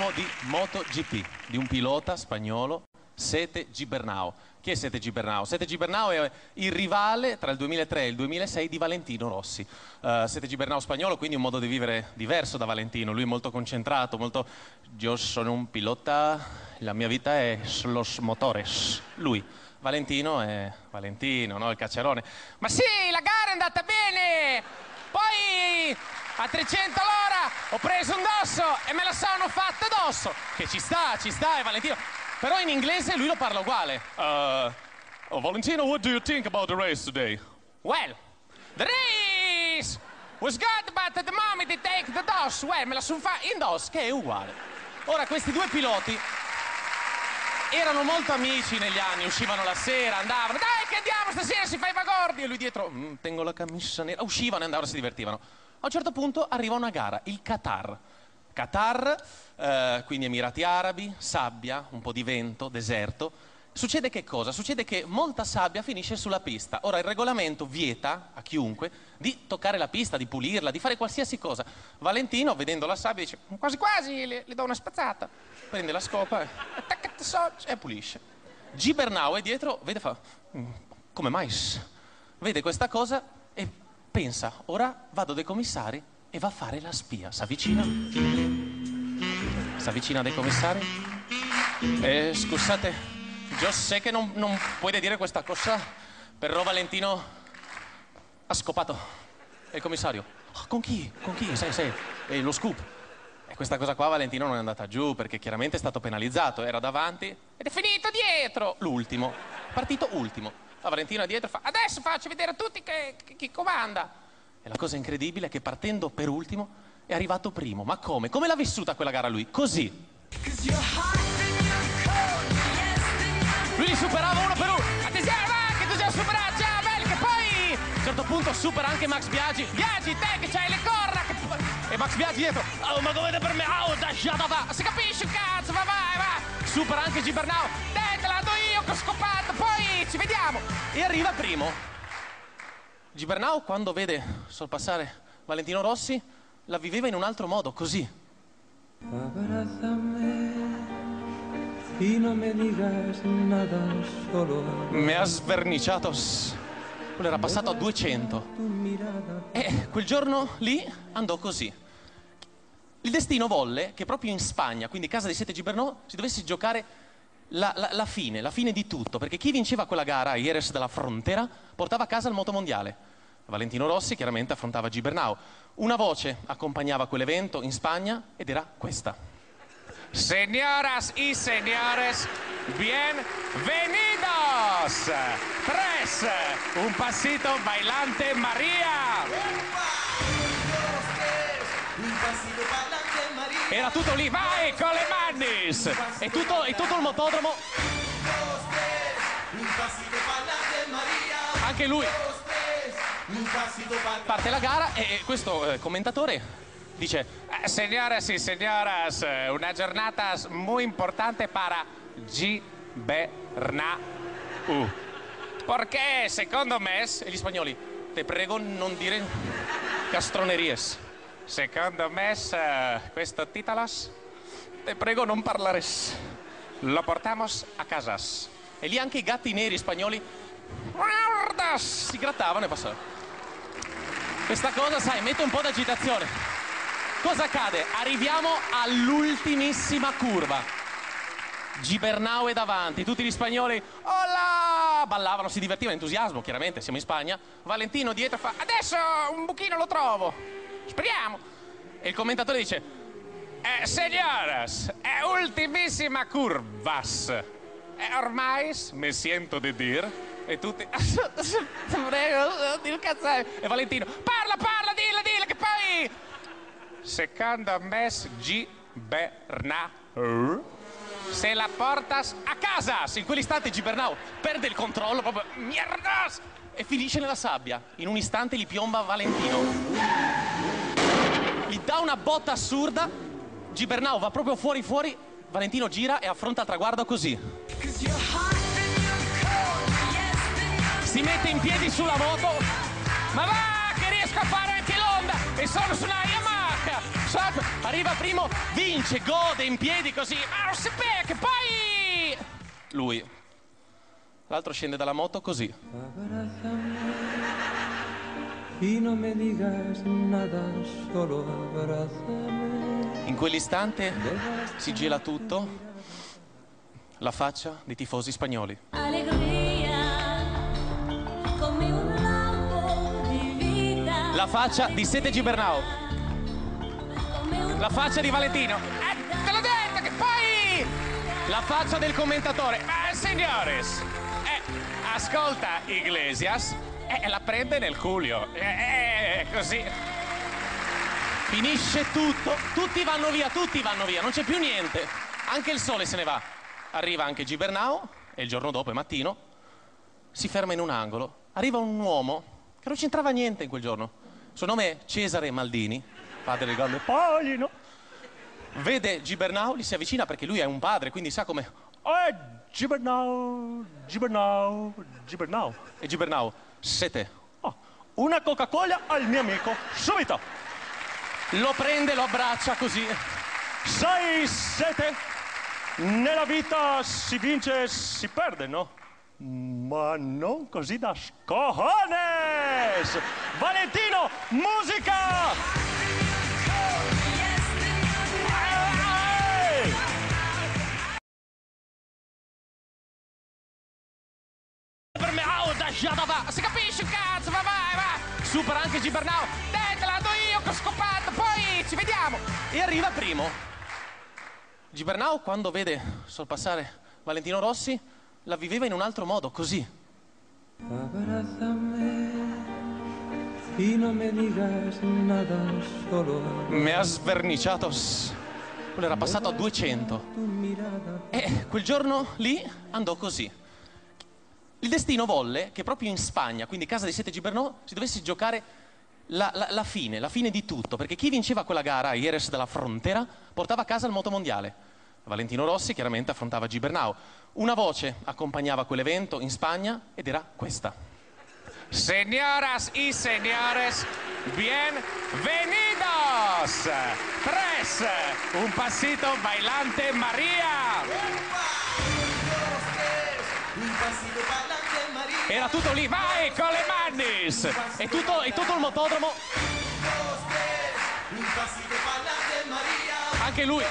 parliamo di MotoGP, di un pilota spagnolo, Sete Gibernau. Chi è Sete Gibernau? Sete Gibernau è il rivale tra il 2003 e il 2006 di Valentino Rossi. Sete Gibernau spagnolo, quindi un modo di vivere diverso da Valentino. Lui è molto concentrato, molto... Io sono un pilota, la mia vita è los motores. Lui. Valentino è Valentino, no? Il cacciarone. Ma sì, la gara è andata bene! Poi a 300 all'ora ho preso un dosso e me la sono fatta addosso. Che ci sta, è Valentino. Però in inglese lui lo parla uguale. Oh, Valentino, what do you think about the race today? Well, the race was good, but at the moment they take the doss. Well, me la sono fatta in doss, che è uguale. Ora, questi due piloti erano molto amici negli anni, uscivano la sera, andavano, dai che andiamo stasera, si fa i vagordi, e lui dietro, tengo la camicia nera, uscivano e andavano, si divertivano. A un certo punto arriva una gara, il Qatar. Qatar, quindi Emirati Arabi, sabbia, un po' di vento, deserto. Succede che cosa? Succede che molta sabbia finisce sulla pista. Ora il regolamento vieta a chiunque di toccare la pista, di pulirla, di fare qualsiasi cosa. Valentino, vedendo la sabbia, dice, quasi quasi, le do una spazzata. Prende la scopa e pulisce. Gibernau è dietro, vede, fa, come mai? Vede questa cosa e pensa, ora vado dai commissari e va a fare la spia. S'avvicina dai commissari. Scusate, io so che non puoi dire questa cosa, però Valentino ha scopato. E il commissario, oh, con chi? Con chi? Sai, lo scoop. E questa cosa qua Valentino non è andata giù perché chiaramente è stato penalizzato, era davanti ed è finito dietro. L'ultimo, partito ultimo. La Valentino è dietro, fa, adesso faccio vedere a tutti chi comanda. E la cosa incredibile è che partendo per ultimo è arrivato primo. Ma come? Come l'ha vissuta quella gara lui? Così. Lui li superava uno per uno. Attenzione, va, che tu già superato, ciao, belli, che poi a un certo punto supera anche Max Biaggi. Biaggi, te che c'hai le corna. E Max Biaggi dietro, oh, ma come per me? Oh, lasciata va. Si capisce, cazzo, va. Supera anche Gibernau. Dai, te la do io che ho scopato, poi ci vediamo. E arriva primo. Gibernau, quando vede sorpassare Valentino Rossi, la viveva in un altro modo, così. Mi ha sverniciato. Quello era passato a 200. E quel giorno lì andò così. Il destino volle che proprio in Spagna, quindi casa di Sete Gibernau, si dovesse giocare la fine di tutto, perché chi vinceva quella gara a Jerez della Frontera portava a casa il motomondiale. Valentino Rossi chiaramente affrontava Gibernau. Una voce accompagnava quell'evento in Spagna ed era questa. Señoras y señores, bienvenidos. Tres, un pasito bailante María. Era tutto lì, vai con le manis. E tutto il motodromo. Anche lui. Parte la gara e questo commentatore dice, señoras y señoras, una giornata muy importante para Gibernau. Perché secondo me, e gli spagnoli, te prego non dire castroneries. Secondo me, questo titalos, te prego non parlare. Lo portamos a casas. E lì anche i gatti neri spagnoli si grattavano e passavano. Questa cosa, sai, mette un po' d'agitazione. Cosa accade? Arriviamo all'ultimissima curva. Gibernau è davanti, tutti gli spagnoli, hola! Ballavano, si divertivano, entusiasmo, chiaramente, siamo in Spagna. Valentino dietro fa, adesso un buchino lo trovo, speriamo. E il commentatore dice, señoras, ultimissima curvas. Ormai mi sento di dire. E tutti, prego, dillo cazzare. E Valentino, parla, dilla, che poi... Secondo me, Gibernau se la portas a casa. In quell'istante Gibernau perde il controllo, proprio, mierdas, e finisce nella sabbia. In un istante gli piomba Valentino. Gli dà una botta assurda, Gibernau va proprio fuori, Valentino gira e affronta il traguardo così. Si mette in piedi sulla moto, ma va che riesco a fare anche l'Honda e sono su una Yamaha. arriva primo, vince, gode in piedi così, ma che poi lui, l'altro scende dalla moto così. In quell'istante si gela tutto, la faccia dei tifosi spagnoli. La faccia di Sete Gibernau. La faccia di Valentino. Te l'ho detto che poi... La faccia del commentatore. Ma signores, ascolta Iglesias, la prende nel culo. Così. Finisce tutto. Tutti vanno via, non c'è più niente. Anche il sole se ne va. Arriva anche Gibernau e il giorno dopo, è mattino, si ferma in un angolo. Arriva un uomo che non c'entrava niente in quel giorno. Il suo nome è Cesare Maldini, padre del grande Paolino. Vede Gibernau, gli si avvicina perché lui è un padre, quindi sa come... Gibernau. E Gibernau, Sete. Una Coca-Cola al mio amico, subito. Lo prende, lo abbraccia così. Sai, Sete, nella vita si vince e si perde, no? Ma non così da cojones! Valentino, musica! Per me, si capisce, cazzo, va! Supera anche Gibernau. Dai, te la do io che ho scopato, poi ci vediamo! E arriva primo. Gibernau, quando vede sorpassare Valentino Rossi, la viveva in un altro modo, così. Mi ha sverniciato. Quello era passato a 200. E quel giorno lì andò così. Il destino volle che proprio in Spagna, quindi casa di Sete Gibernau, si dovesse giocare la fine di tutto, perché chi vinceva quella gara a Jerez de la Frontera portava a casa il motomondiale. Valentino Rossi chiaramente affrontava Gibernau. Una voce accompagnava quell'evento in Spagna ed era questa. Señoras y señores, bienvenidos. 3, un pasito bailante María. Era tutto lì, vai con le manis! E tutto il motodromo. Anche lui.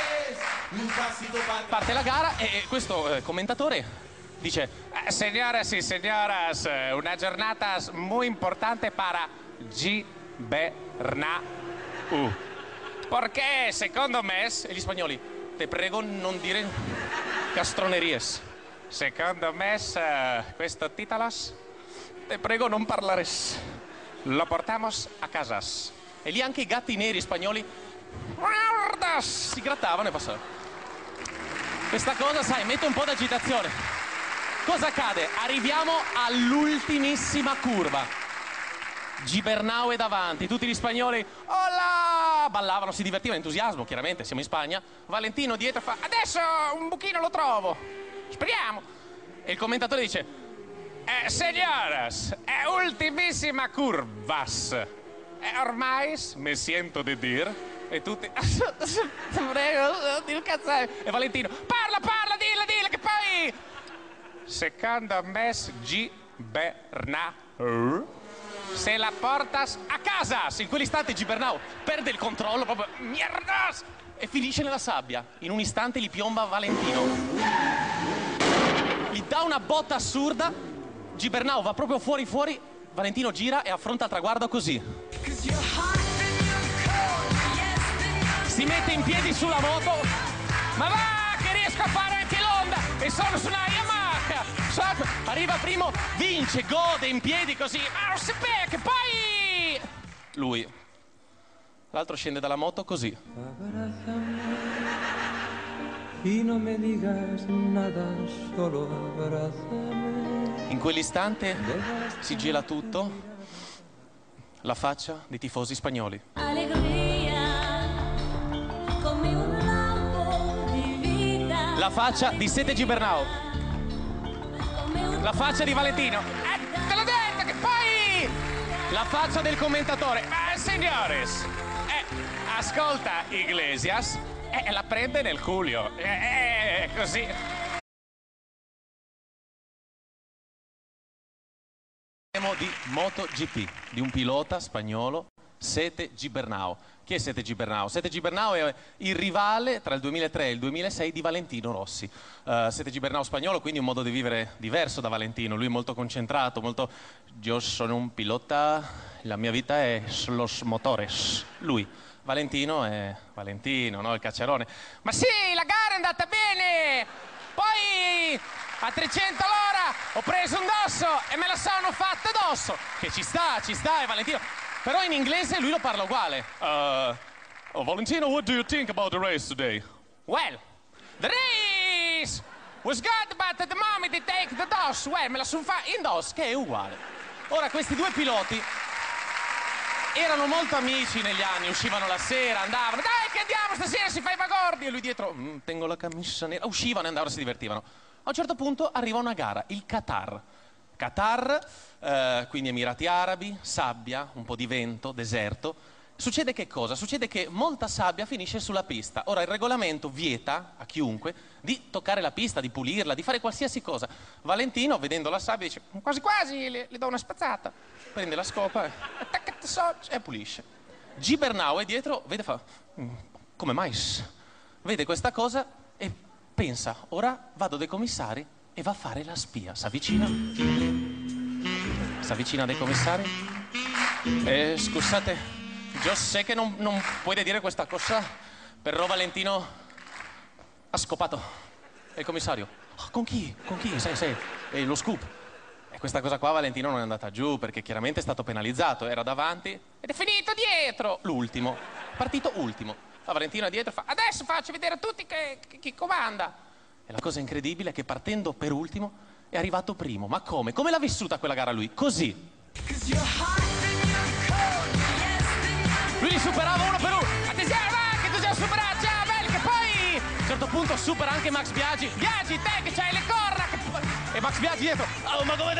Parte la gara e questo commentatore dice: Señoras y señoras, una giornata muy importante para Gibernau. Perché secondo me, e gli spagnoli, te prego non dire castroneries. Secondo me, questo titalas, te prego non parlare. Lo portamos a casas. E lì anche i gatti neri spagnoli si grattavano e passavano. Questa cosa, sai, mette un po' d'agitazione. Cosa accade? Arriviamo all'ultimissima curva. Gibernau è davanti, tutti gli spagnoli "Hola!" ballavano, si divertivano, entusiasmo, chiaramente, siamo in Spagna. Valentino dietro fa: "Adesso un buchino lo trovo, speriamo." E il commentatore dice: "Señoras, ultimissima curvas. Ormai mi sento di dire." E tutti, prego, il cazzo è? E Valentino, parla, dilla, che poi... Secondo me, Gibernau, se la portas a casa. In quell'istante Gibernau perde il controllo, proprio, mierdas, e finisce nella sabbia. In un istante gli piomba Valentino. Gli dà una botta assurda, Gibernau va proprio fuori, Valentino gira e affronta il traguardo così. Si mette in piedi sulla moto, ma va che riesco a fare anche l'Honda e sono su una Yamaha. Arriva primo, vince, gode in piedi così, ma che poi... Lui, l'altro scende dalla moto così. In quell'istante si gela tutto, la faccia dei tifosi spagnoli. La faccia di Sete Gibernau. La faccia di Valentino. Te l'ho detto che poi... La faccia del commentatore. Signores, ascolta Iglesias e la prende nel culo. Così. Di MotoGP, di un pilota spagnolo, Sete Gibernau. Chi è Sete Gibernau? Sete Gibernau è il rivale tra il 2003 e il 2006 di Valentino Rossi. Sete Gibernau spagnolo, quindi un modo di vivere diverso da Valentino. Lui è molto concentrato, molto... Io sono un pilota, la mia vita è los motores. Lui. Valentino è Valentino, no? Il cacciarone. Ma sì, la gara è andata bene! Poi a 300 all'ora ho preso un dosso e me la sono fatta addosso. Che ci sta, è Valentino. Però in inglese lui lo parla uguale. Valentino, what do you think about the race today? Well, the race was good, but at the moment they take the doss. Well, me la sono fatta in doss, che è uguale. Ora, questi due piloti erano molto amici negli anni, uscivano la sera, andavano, dai che andiamo stasera, si fa i vagordi, e lui dietro, tengo la camicia nera, uscivano e andavano, si divertivano. A un certo punto arriva una gara, il Qatar. Qatar, quindi Emirati Arabi, sabbia, un po' di vento, deserto. Succede che cosa? Succede che molta sabbia finisce sulla pista. Ora il regolamento vieta a chiunque di toccare la pista, di pulirla, di fare qualsiasi cosa. Valentino, vedendo la sabbia, dice, quasi quasi, le do una spazzata. Prende la scopa e pulisce. Gibernau è dietro, vede, fa, come mai? Vede questa cosa e pensa, ora vado dai commissari e va a fare la spia. S'avvicina dai commissari. Scusate, io so che non puoi dire questa cosa, però Valentino ha scopato. E il commissario, con chi? Sai, lo scoop. E questa cosa qua Valentino non è andata giù perché chiaramente è stato penalizzato, era davanti ed è finito dietro. L'ultimo, partito ultimo. Fa Valentino dietro, fa, adesso faccio vedere a tutti chi comanda. E la cosa incredibile è che partendo per ultimo è arrivato primo. Ma come? Come l'ha vissuta quella gara lui? Così. Lui li superava uno per uno. Attenzione, va, che tu già superato, ciao, belli, che poi a un certo punto supera anche Max Biaggi. Biaggi, te che c'hai le corna. E Max Biaggi dietro, oh, ma come